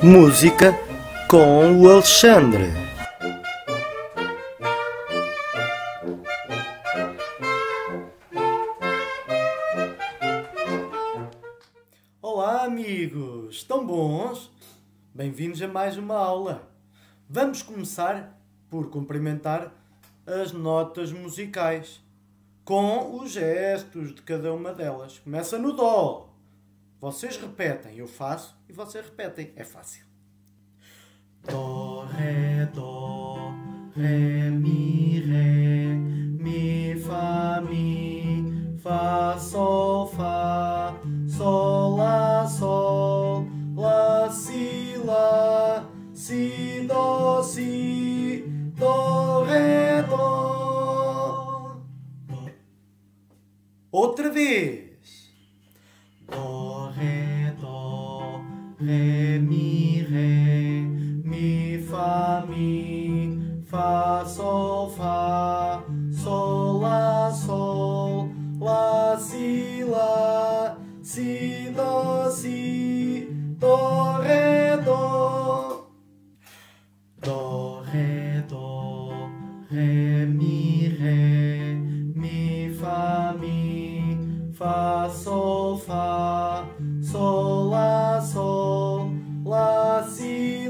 Música com o Alexandre. Olá amigos, estão bons? Bem-vindos a mais uma aula. Vamos começar por cumprimentar as notas musicais com os gestos de cada uma delas. Começa no Dó. Vocês repetem, eu faço e vocês repetem. É fácil. Dó, Ré, mi, Fá, Sol, Lá, Si, Dó, Ré, Dó. Outra vez. Dó, Ré, mi, Fá, Sol, Lá, Si, Dó, Ré, Dó. Dó, Ré, mi, Fá, Sol, Lá, Si,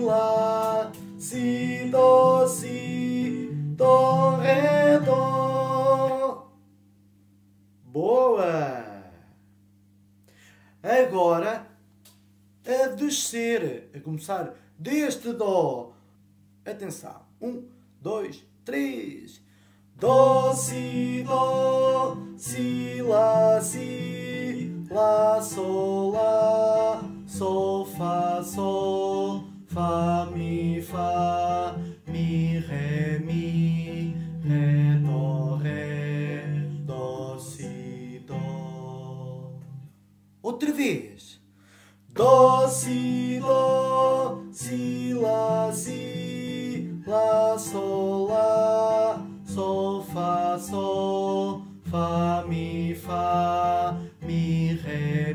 Dó, Ré, Dó. Boa! Agora, a descer, a começar deste Dó. Atenção. 1, 2, 3. Dó, Si, Lá, Sol, Fá, Mi, Ré, Dó, Si, Dó. Outra vez. Dó, Si, Lá, Sol, Fá, Mi, Ré,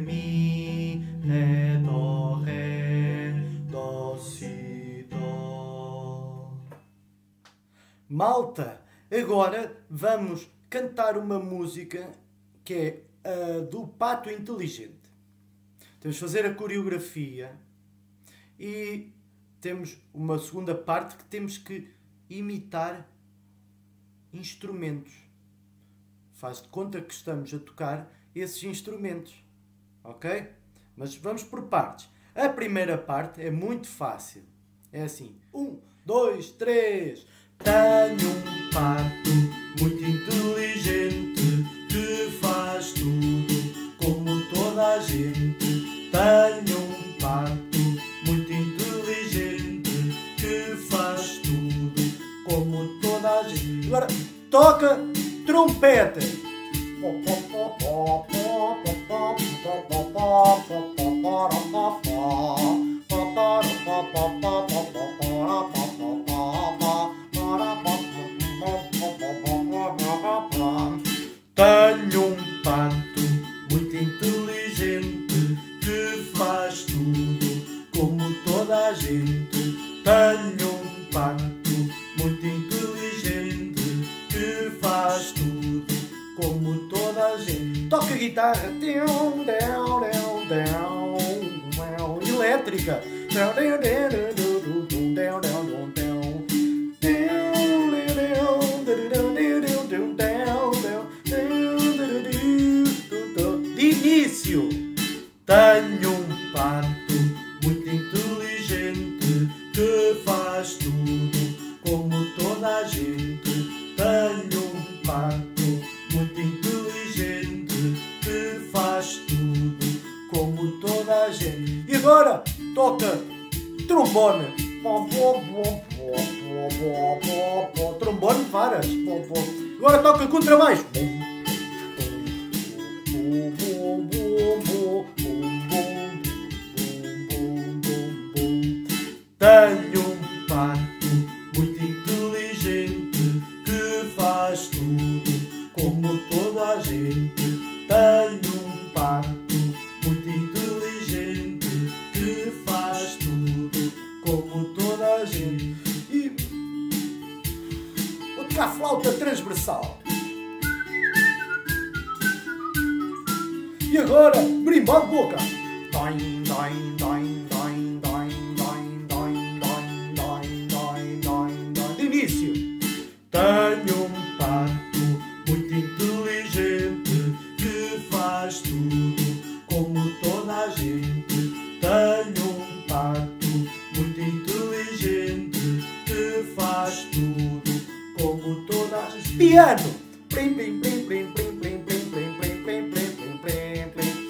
Dó, Si, Dó. Malta, agora vamos cantar uma música que é a do Pato Inteligente. Temos de fazer a coreografia e temos uma segunda parte que temos que imitar instrumentos. Faz de conta que estamos a tocar esses instrumentos. Ok? Mas vamos por partes. A primeira parte é muito fácil. É assim. 1, 2, 3. Tenho um pato muito inteligente que faz tudo como toda a gente. Tenho um pato muito inteligente que faz tudo como toda a gente. Agora toca trompete. Tenho um pato muito inteligente que faz tudo como toda a gente. Tenho um pato muito inteligente que faz tudo como toda a gente. Toca guitarra elétrica. De início. Tenho um pato muito inteligente que faz tudo como toda a gente. Tenho um pato muito inteligente que faz tudo como toda a gente. E agora toca trombone. Trombone varas. Agora toca contrabaixo. Tenho um pato muito inteligente que faz tudo como toda a gente. Tenho um pato muito inteligente que faz tudo E agora, brimbal de boca. Doin, doin, doin, doin, doin, doin, doin, doin, doin, doin, doin, doin. De início. Tenho um pato muito inteligente que faz tudo como toda a gente. Tenho um pato muito inteligente que faz tudo como toda a gente. Piano! Plim, plim, plim, plim, plim, plim, plim, plim, plim, plim, plim, plim,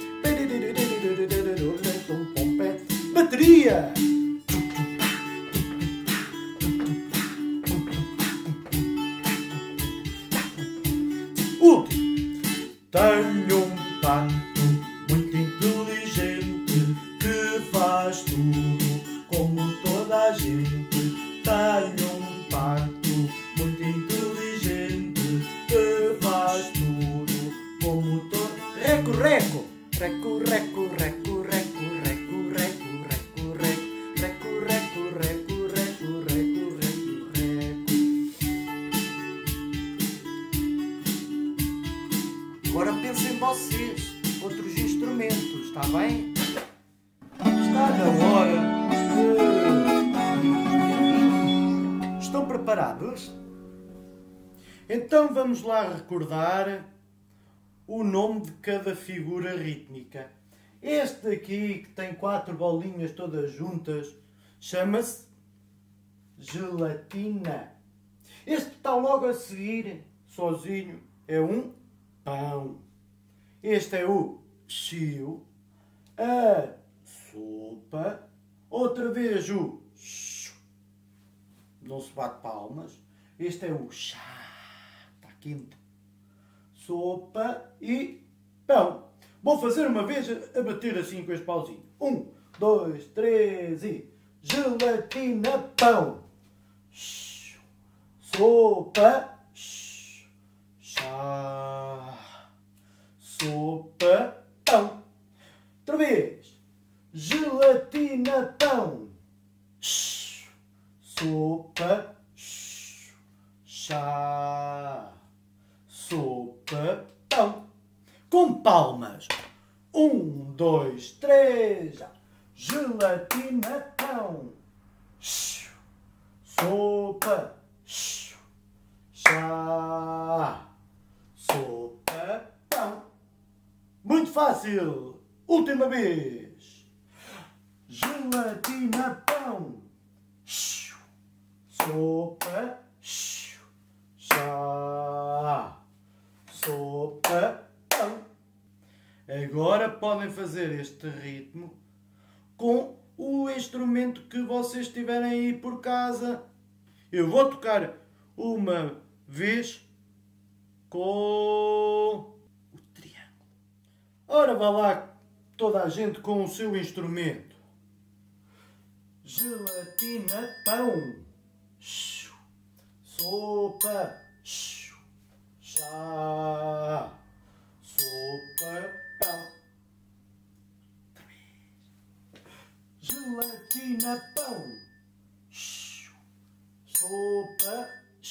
plim, plim. Bateria! Último. Tenho um pato muito inteligente que faz tudo como toda a gente. Tenho um pato muito inteligente que faz tudo como toda. Reco, reco! Reco, reco, reco, reco, reco, reco, reco, reco, reco, reco, reco, reco, reco, reco. Agora pensem vocês, outros instrumentos, está bem? Está na hora de... Estão preparados? Então vamos lá recordar o nome de cada figura rítmica. Este aqui, que tem 4 bolinhas todas juntas, chama-se gelatina. Este que está logo a seguir, sozinho, é um pão. Este é o chiu, a sopa, outra vez o chu. Não se bate palmas. Este é o chá, está quente. Sopa e pão. Vou fazer uma vez a bater assim com este pauzinho. 1, 2, 3 e... Gelatina, pão. Sopa, chá. Sopa, pão. Outra vez. Gelatina, pão. Sopa, chá. Sopa, pão. Com palmas. 1, 2, 3. Gelatina, pão. Sopa, chá. Sopa, pão. Muito fácil. Última vez. Gelatina, pão. Sopa, chá. Sopa, pão. Agora podem fazer este ritmo com o instrumento que vocês tiverem aí por casa. Eu vou tocar uma vez com o triângulo. Ora, vá lá toda a gente com o seu instrumento. Gelatina, pão. Sopa, chá. Sopa, pão. Gelatina, pão. Sopa,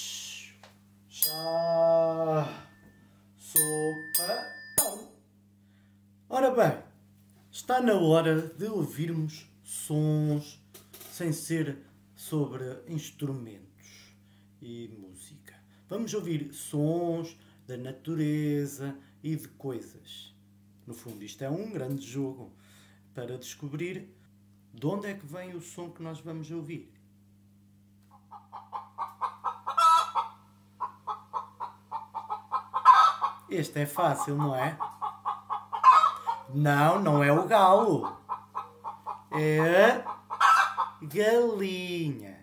chá. Sopa, pão. Ora bem, está na hora de ouvirmos sons sem ser sobre instrumentos e música. Vamos ouvir sons da natureza e de coisas. No fundo, isto é um grande jogo para descobrir de onde é que vem o som que nós vamos ouvir. Este é fácil, não é? Não, não é o galo. É a galinha.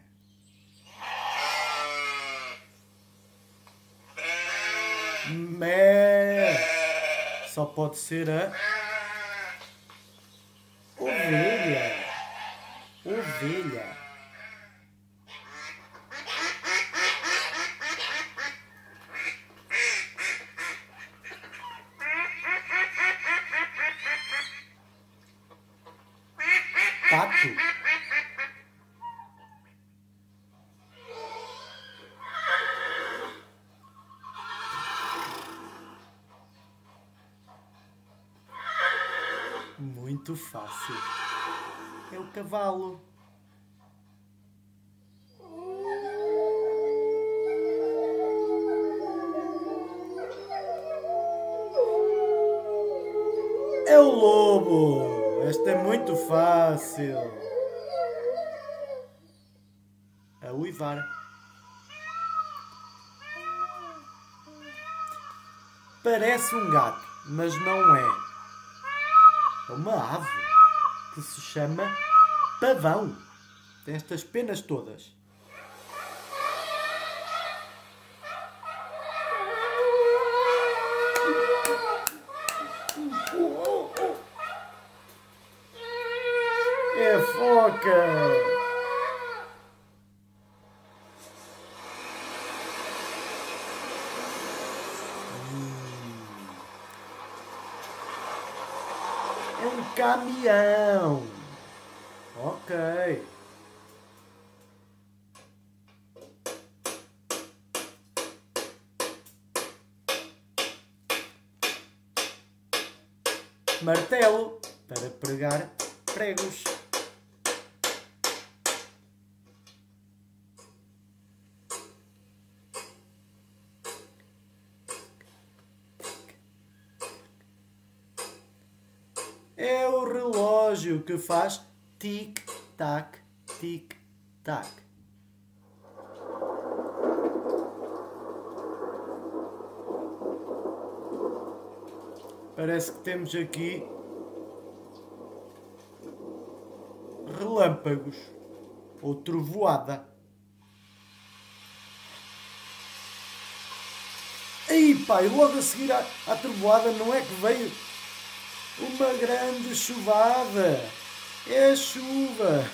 Mé. Só pode ser a ovelha. Ovelha. Pato. Muito fácil. É o cavalo. É o lobo. Esta é muito fácil. A uivar. Parece um gato, mas não é. É uma ave que se chama pavão. Tem estas penas todas. É a foca. É um caminhão. Ok. Martelo para pregar pregos. É o relógio que faz tic-tac, tic-tac. Parece que temos aqui relâmpagos ou trovoada. Aí, pai, logo a seguir à trovoada não é que veio uma grande chuvada. É a chuva.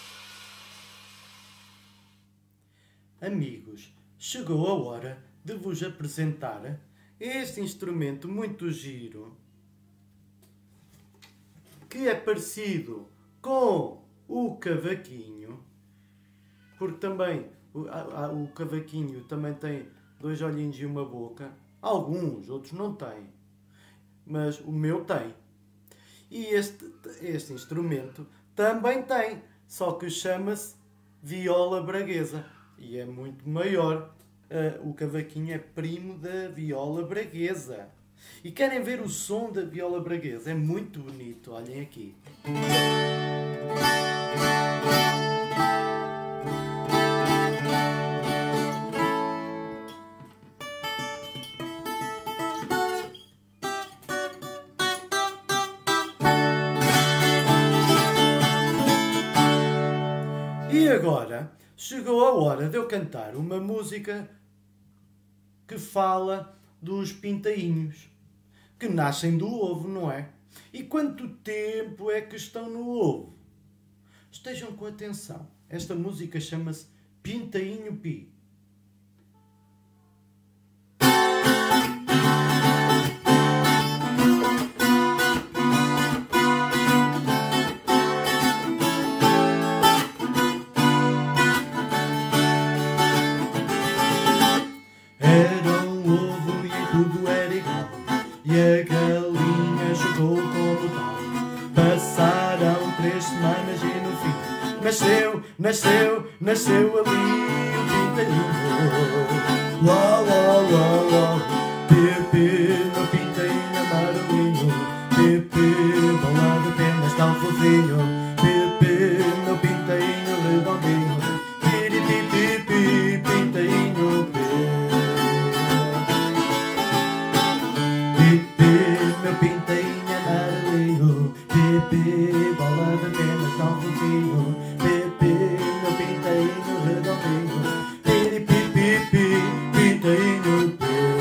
Amigos, chegou a hora de vos apresentar este instrumento muito giro que é parecido com o cavaquinho, porque também o cavaquinho também tem dois olhinhos e uma boca. Alguns, outros não têm, mas o meu tem. E este instrumento também tem, só que chama-se viola braguesa e é muito maior. O cavaquinho é primo da viola braguesa. E querem ver o som da viola braguesa? É muito bonito, olhem aqui. E agora chegou a hora de eu cantar uma música que fala dos pintainhos, que nascem do ovo, não é? E quanto tempo é que estão no ovo? Estejam com atenção. Esta música chama-se Pintainho Pi. Tudo era igual e a galinha jogou como tal. Passaram 3 semanas e no fim nasceu ali o pintainho. Uau, uau, uau, uau, Pepe, meu pintainho amarelinho. Pepe, bola de penas tão fofinho. Pepe, meu pintainho redondinho. Piripipipi, pintainho, meu pintainho amarelinho. Pepe, bola de penas tão fofinho. Pepe, meu pintainho redondinho. Piripipipi, pintainho,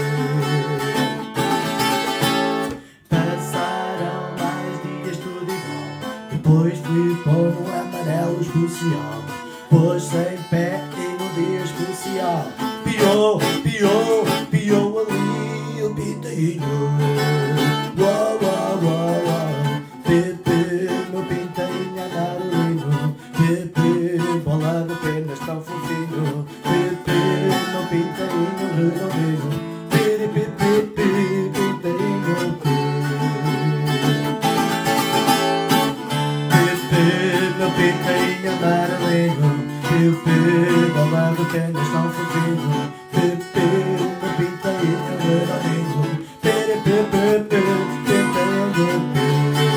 passaram mais dias tudo igual. Depois fui pôr no amarelo especial. Pôs-se em pé e num dia especial. Piou, piou, piou ali o pintainho. Uau, uau, uau, uau. Pepe, meu pintainho amarelinho. Pepe, bola de penas tão fofinho. Pepe, meu pintainho redondinho. Piripipipi, pintainho, ainda estão fugindo. Pepe, uma pinta e era lindo. Pere, pepe, pepe,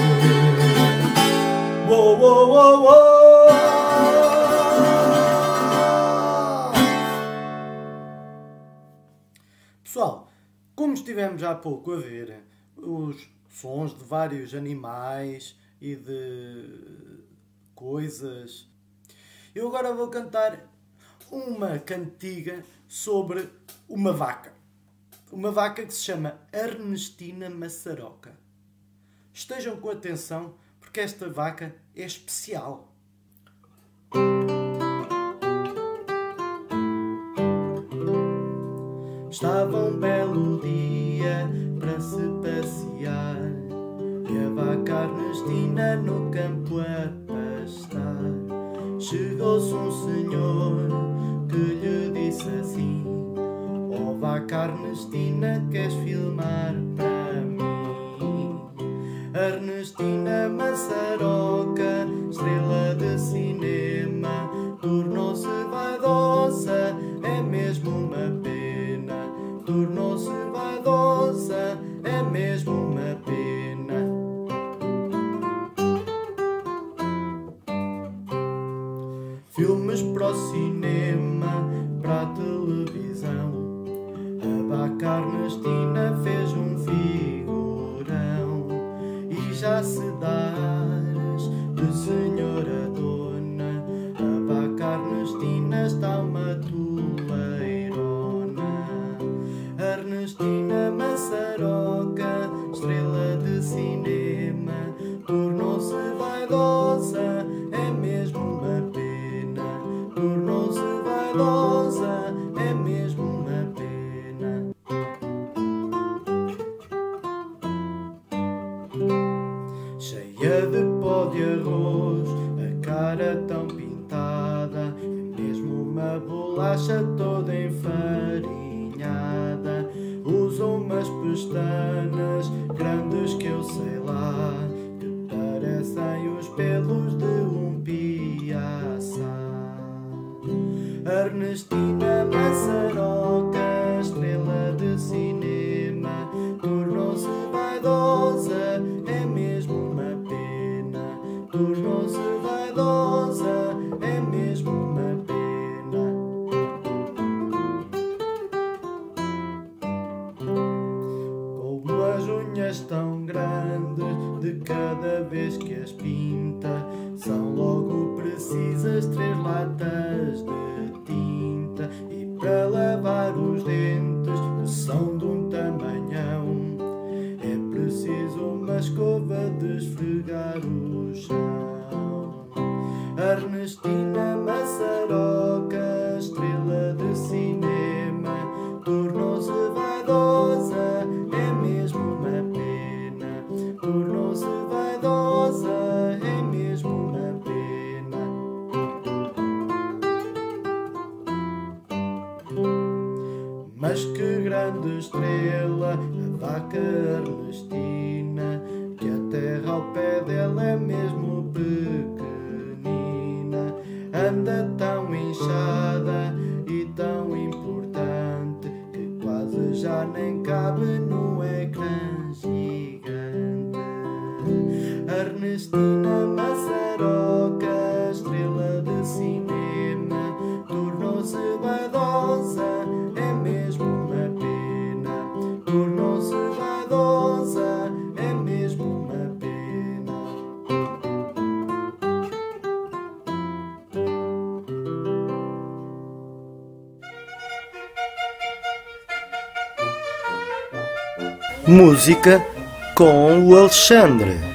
uou, uou, uou, uou. Pessoal, como estivemos há pouco a ver os sons de vários animais e de coisas, eu agora vou cantar uma cantiga sobre uma vaca. Uma vaca que se chama Ernestina Maçaroca. Estejam com atenção, porque esta vaca é especial. Estava um belo dia para se passear e a vaca Ernestina no campo a pastar. Chegou-se um senhor que lhe disse assim: ó vaca Ernestina, queres filmar para mim? Ernestina Maçaroca, estrela de cinema, tornou-se vaidosa, é mesmo uma pena. Tornou-se vaidosa, é mesmo uma pena. Filmes para o cinema, para a televisão, a vaca Ernestina fez um figurão. E já se dás de senhora dona, a vaca Ernestina está uma toleirona. Ernestina Maçaroca, estrela de cinema, tornou-se vaidosa, é mesmo uma pena. Tornou-se vaidosa, é mesmo uma pena. Cheia de pó de arroz, a cara tão pintada, é mesmo uma bolacha toda enfarinhada. Usa umas pestanas grandes que eu sei lá, que parecem os pelos de um piaçá. Ernestina Maçaroca, estrela de cinema, tornou-se vaidosa, é mesmo uma pena. Tornou-se vaidosa, é mesmo uma pena. Com as unhas tão grandes, de cada vez que as pinta, são logo precisas 3 latas de tinta. E para lavar os dentes, que são de um tamanhão, é preciso uma escova de esfregar o chão. Ernestina Maçaroca, estrela de cinema, tornou-se vaidosa, é mesmo uma pena. Tornou-se vaidosa, é mesmo uma pena. Mas que grande estrela, a vaca Ernestina, que a terra ao pé dela é mesmo pequenina. Anda tão inchada e tão importante que quase já nem cabe no ecrã gigante. Ernestina Maçaroca, estrela de cinema, tornou-se vaidosa, é mesmo uma pena. Tornou-se vaidosa, é mesmo uma pena. Música com o Alexandre.